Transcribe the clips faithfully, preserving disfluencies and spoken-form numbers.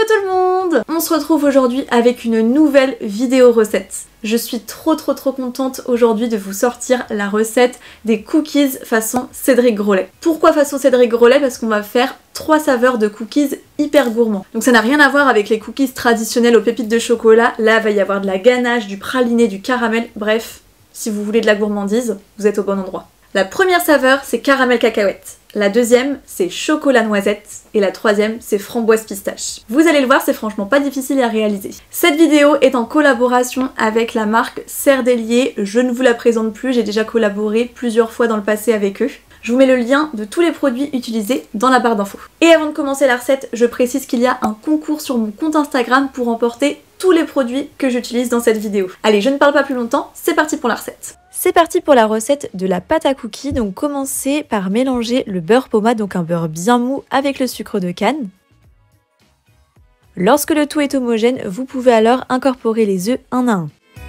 tout le monde! On se retrouve aujourd'hui avec une nouvelle vidéo recette. Je suis trop trop trop contente aujourd'hui de vous sortir la recette des cookies façon Cédric Grolet. Pourquoi façon Cédric Grolet? Parce qu'on va faire trois saveurs de cookies hyper gourmands. Donc ça n'a rien à voir avec les cookies traditionnels aux pépites de chocolat. Là, il va y avoir de la ganache, du praliné, du caramel, bref, si vous voulez de la gourmandise, vous êtes au bon endroit. La première saveur, c'est caramel cacahuète. La deuxième, c'est chocolat noisette. Et la troisième, c'est framboise pistache. Vous allez le voir, c'est franchement pas difficile à réaliser. Cette vidéo est en collaboration avec la marque Cerdelier. Je ne vous la présente plus, j'ai déjà collaboré plusieurs fois dans le passé avec eux. Je vous mets le lien de tous les produits utilisés dans la barre d'infos. Et avant de commencer la recette, je précise qu'il y a un concours sur mon compte Instagram pour remporter tous les produits que j'utilise dans cette vidéo. Allez, je ne parle pas plus longtemps, c'est parti pour la recette. C'est parti pour la recette de la pâte à cookies. Donc commencez par mélanger le beurre pommade, donc un beurre bien mou, avec le sucre de canne. Lorsque le tout est homogène, vous pouvez alors incorporer les œufs un à un.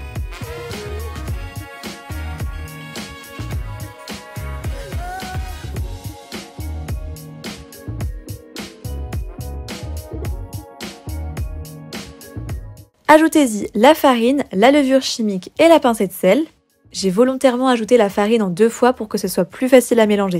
Ajoutez-y la farine, la levure chimique et la pincée de sel. J'ai volontairement ajouté la farine en deux fois pour que ce soit plus facile à mélanger.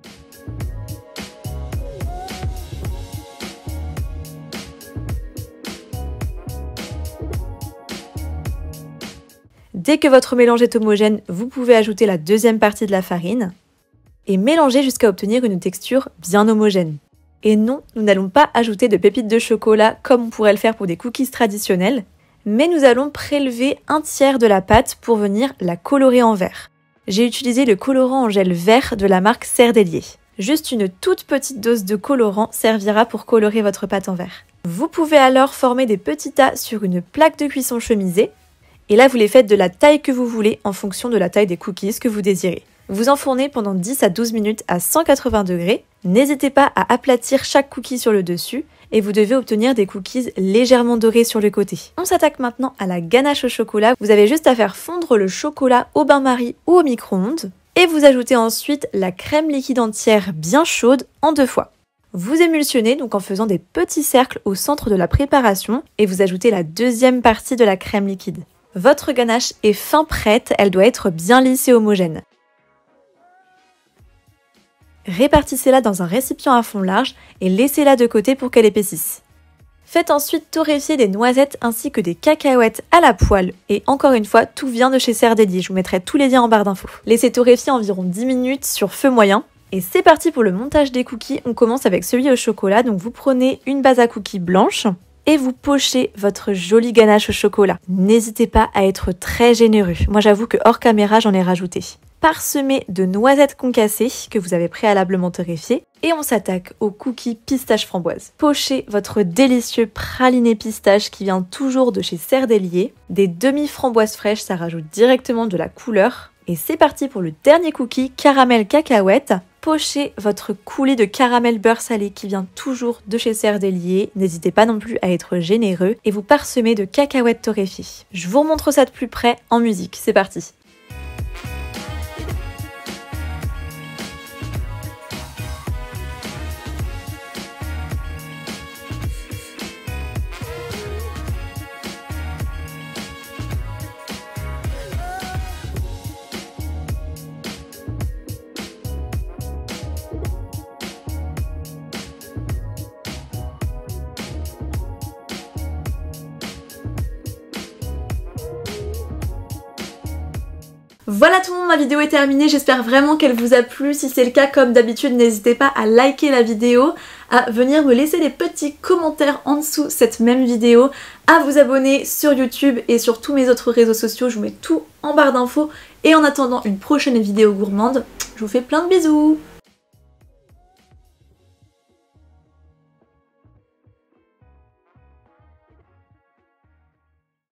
Dès que votre mélange est homogène, vous pouvez ajouter la deuxième partie de la farine et mélanger jusqu'à obtenir une texture bien homogène. Et non, nous n'allons pas ajouter de pépites de chocolat comme on pourrait le faire pour des cookies traditionnels, mais nous allons prélever un tiers de la pâte pour venir la colorer en vert. J'ai utilisé le colorant en gel vert de la marque Cerdelier. Juste une toute petite dose de colorant servira pour colorer votre pâte en vert. Vous pouvez alors former des petits tas sur une plaque de cuisson chemisée, et là vous les faites de la taille que vous voulez en fonction de la taille des cookies que vous désirez. Vous enfournez pendant dix à douze minutes à cent quatre-vingts degrés. N'hésitez pas à aplatir chaque cookie sur le dessus et vous devez obtenir des cookies légèrement dorés sur le côté. On s'attaque maintenant à la ganache au chocolat. Vous avez juste à faire fondre le chocolat au bain-marie ou au micro-ondes et vous ajoutez ensuite la crème liquide entière bien chaude en deux fois. Vous émulsionnez donc en faisant des petits cercles au centre de la préparation et vous ajoutez la deuxième partie de la crème liquide. Votre ganache est fin prête, elle doit être bien lisse et homogène. Répartissez-la dans un récipient à fond large et laissez-la de côté pour qu'elle épaississe. Faites ensuite torréfier des noisettes ainsi que des cacahuètes à la poêle. Et encore une fois, tout vient de chez Cerdelier, je vous mettrai tous les liens en barre d'infos. Laissez torréfier environ dix minutes sur feu moyen. Et c'est parti pour le montage des cookies. On commence avec celui au chocolat, donc vous prenez une base à cookies blanche et vous pochez votre jolie ganache au chocolat. N'hésitez pas à être très généreux. Moi j'avoue que hors caméra j'en ai rajouté. Parsemé de noisettes concassées que vous avez préalablement torréfiées et on s'attaque aux cookies pistache framboise. Pochez votre délicieux praliné pistache qui vient toujours de chez Cerdelier. Des demi-framboises fraîches, ça rajoute directement de la couleur. Et c'est parti pour le dernier cookie, caramel cacahuète. Pochez votre coulis de caramel beurre salé qui vient toujours de chez Cerdelier. N'hésitez pas non plus à être généreux et vous parsemez de cacahuètes torréfiées. Je vous remontre ça de plus près en musique, c'est parti. Voilà tout le monde, ma vidéo est terminée, j'espère vraiment qu'elle vous a plu. Si c'est le cas, comme d'habitude, n'hésitez pas à liker la vidéo, à venir me laisser des petits commentaires en dessous cette même vidéo, à vous abonner sur YouTube et sur tous mes autres réseaux sociaux, je vous mets tout en barre d'infos. Et en attendant une prochaine vidéo gourmande, je vous fais plein de bisous.